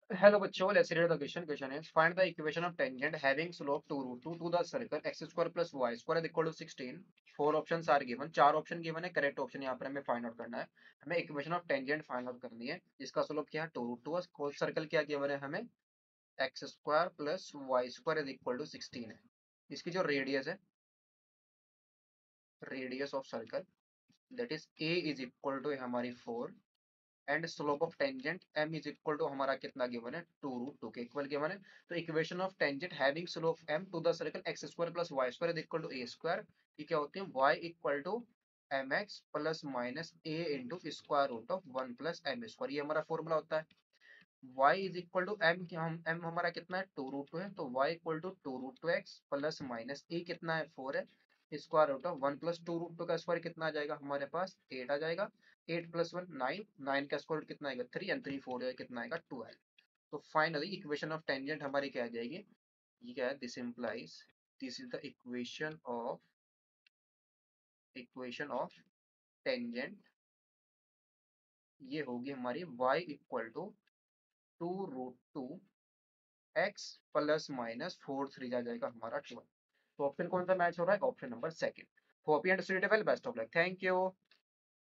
Hello बच्चों, let's read the question. Question is find the equation of tangent having slope 2 root 2 to the circle x square plus y square is equal to 16. Four options are given. चार option given है. Correct option यहाँ पर हमें find out करना है. हमें equation of tangent find out करनी है जिसका स्लोप क्या है 2 रूट 2. कोस सर्कल क्या गिवन है हमें x square plus y square is equal to 16 है. इसकी जो रेडियस है, radius of circle that is a is equal to हमारी 4 and slope of tangent m is equal to हमारा कितना गिवन है 2 रूट 2 के इक्वल गिवन है. तो equation of tangent having slope m to the circle x square plus y square is equal to a square. ये क्या होती है y equal to m x plus minus a into square root of 1 plus m square. ये हमारा formula होता है. y is equal to m, हम m हमारा कितना है 2 रूट 2 है, तो y equal to 2 root 2 x plus minus a कितना है 4 है, square root of 1 plus 2 root 2 का स्क्वायर कितना आ जाएगा हमारे पास 8 आ जाएगा. 8 प्लस 1 9, 9 का स्क्वायर रूट कितना आएगा 3 एंड 3 4 कितना आएगा 12. तो फाइनली इक्वेशन ऑफ टेंजेंट हमारी क्या आ जाएगी, ये क्या है, this implies this is the equation of tangent. ये होगी हमारी y equal to 2 root 2 x plus minus 4 3 आ जाएगा हमारा 12. तो ऑप्शन कौन सा मैच हो रहा है, option number second. Hope you understood. Well, best of luck, thank you.